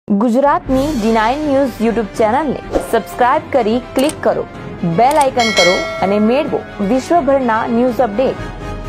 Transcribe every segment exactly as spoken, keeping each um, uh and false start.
ગુજરાતની D nine news YouTube ચેનલને subscribe કરી ક્લિક કરો, બેલ આઇકન કરો અને મેળવો વિશ્વભરના ન્યૂઝ અપડેટ।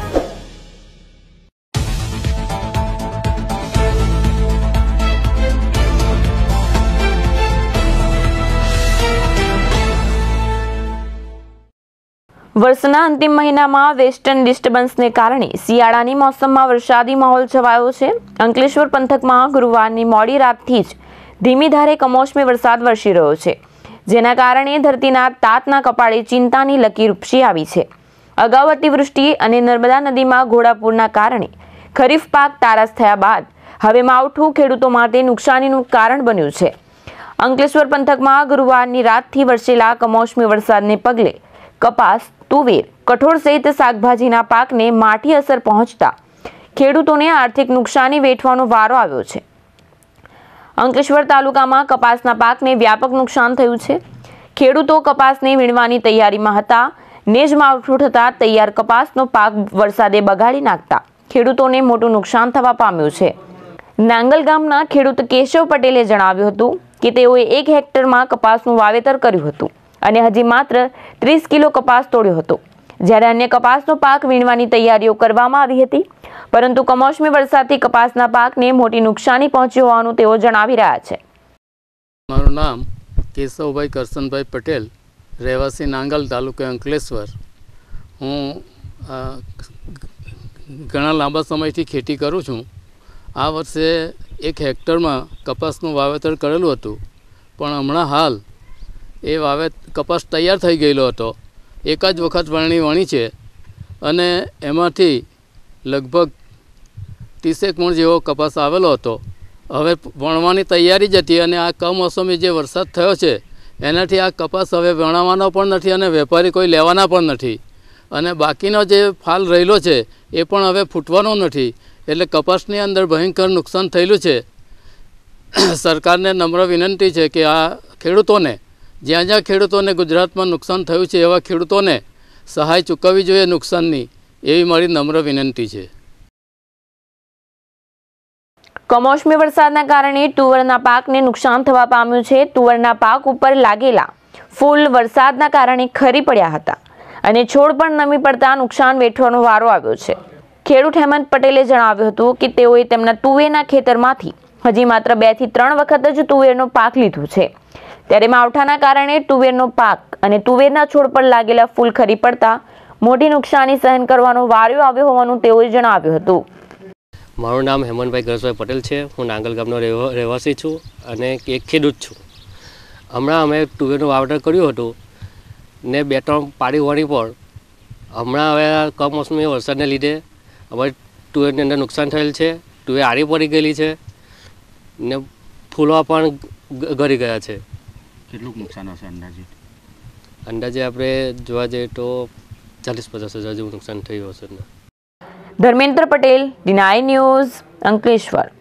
વર્ષના અંતિમ મહિનામાં વેસ્ટર્ન ડિસ્ટર્બન્સને કારણે શિયાળાની મોસમમાં વરસાદી માહોલ છવાયો છે। અંકલેશ્વર પંથકમાં ગુરુવારની મોડી રાતથી જ ધીમી ધારે કમોસમી વરસાદ વરસી રહ્યો છે, જેના કારણે ધરતીના તાતના કપાળે ચિંતાની લકીર ઉપસી આવી છે। અગાઉ અતિવૃષ્ટિ અને નર્મદા નદીમાં ઘોડાપૂરના કારણે ખરીફ પાક તારાશ થયા બાદ હવે માવઠું ખેડૂતો માટે નુકસાનીનું કારણ બન્યું છે। અંકલેશ્વર પંથકમાં ગુરુવારની રાતથી વરસેલા કમોસમી વરસાદને પગલે કપાસ, તુવેર, કઠોળ સહિત શાકભાજીના પાકને માઠી અસર પહોંચતા ખેડૂતોને આર્થિક નુકસાની વેઠવાનો વારો આવ્યો છે। અંકલેશ્વર તાલુકામાં કપાસના પાકને વ્યાપક નુકસાન થયું છે। ખેડૂતો કપાસને વીણવાની તૈયારીમાં હતા ને જ માવઠું થતાં તૈયાર કપાસનો પાક વરસાદે બગાડી નાખતા ખેડૂતોને મોટું નુકસાન થવા પામ્યું છે। નાંગલ ગામના ખેડૂત કેશવ પટેલે જણાવ્યું હતું કે તેઓએ એક હેક્ટરમાં કપાસનું વાવેતર કર્યું હતું અને હજી માત્ર ત્રીસ કિલો કપાસ તોડ્યો હતો, જ્યારે અન્ય કપાસનો પાક વીણવાની તૈયારીઓ કરવામાં આવી હતી, પરંતુ કમોસમી વરસાદથી કપાસના પાકને મોટી નુકસાની પહોંચી હોવાનું તેઓ જણાવી રહ્યા છે। મારું નામ કેશવભાઈ કરશનભાઈ પટેલ, રહેવાસી નાંગલ, તાલુકો અંકલેશ્વર। હું ઘણા લાંબા સમયથી ખેતી કરું છું। આ વર્ષે એક હેક્ટરમાં કપાસનું વાવેતર કરેલું હતું, પણ હમણાં હાલ એ વાવેત કપાસ તૈયાર થઈ ગયેલો હતો। એક જ વખત વરણી વણી છે અને એમાંથી લગભગ ત્રીસેક મણ જેવો કપાસ આવેલો હતો। હવે વણવાની તૈયારી જ હતી અને આ કમોસમી જે વરસાદ થયો છે એનાથી આ કપાસ હવે વણાવવાનો પણ નથી અને વેપારી કોઈ લેવાના પણ નથી, અને બાકીનો જે ફાલ રહેલો છે એ પણ હવે ફૂટવાનો નથી, એટલે કપાસની અંદર ભયંકર નુકસાન થયેલું છે। સરકારને નમ્ર વિનંતી છે કે આ ખેડૂતોને, જ્યાં જ્યાં ખેડૂતોને ગુજરાતમાં નુકસાન થયું છે એવા ખેડૂતોને સહાય ચૂકવવી જોઈએ નુકસાનની, એવી મારી નમ્ર વિનંતી છે। કમોસમી વરસાદના કારણે તુવરના પાકને નુકસાન થવા પામ્યું છે। તુવરના પાક ઉપર લાગેલા ફૂલ વરસાદના કારણે ખરી પડ્યા હતા અને છોડ પણ નમી પડતા નુકસાન વેઠવાનો વારો આવ્યો છે। ખેડૂત હેમંત પટેલે જણાવ્યું હતું કે તેઓએ તેમના તુવેરના ખેતરમાંથી હજી માત્ર બે થી ત્રણ વખત જ તુવેરનો પાક લીધું છે, ત્યારે માવઠાના કારણે તુવેરનો પાક અને તુવેરના છોડ પર લાગેલા ફૂલ ખરી પડતા મોટી નુકસાની સહન કરવાનો વારો આવ્યો હોવાનું તેઓએ જણાવ્યું હતું। મારું નામ હેમંતભાઈ ગરસભાઈ પટેલ છે। હું નાંગલ ગામનો રહેવાસી છું અને એક ખેડૂત છું। હમણાં અમે તુવેરનું વાવેતર કર્યું હતું ને બે ત્રણ પાડી વણી પર હમણાં હવે કમોસમી વરસાદને લીધે અમારી તુવેરની અંદર નુકસાન થયેલ છે। તુવેર આડી પડી ગયેલી છે ને ફૂલવા પણ ગળી ગયા છે। કેટલું નુકસાન હશે અંદાજે? અંદાજે આપણે જોવા જઈએ તો ચાલીસ પચાસ હજાર જેવું નુકસાન થયું હશે। Dharmendra Patel, D nine news, Ankleshwar.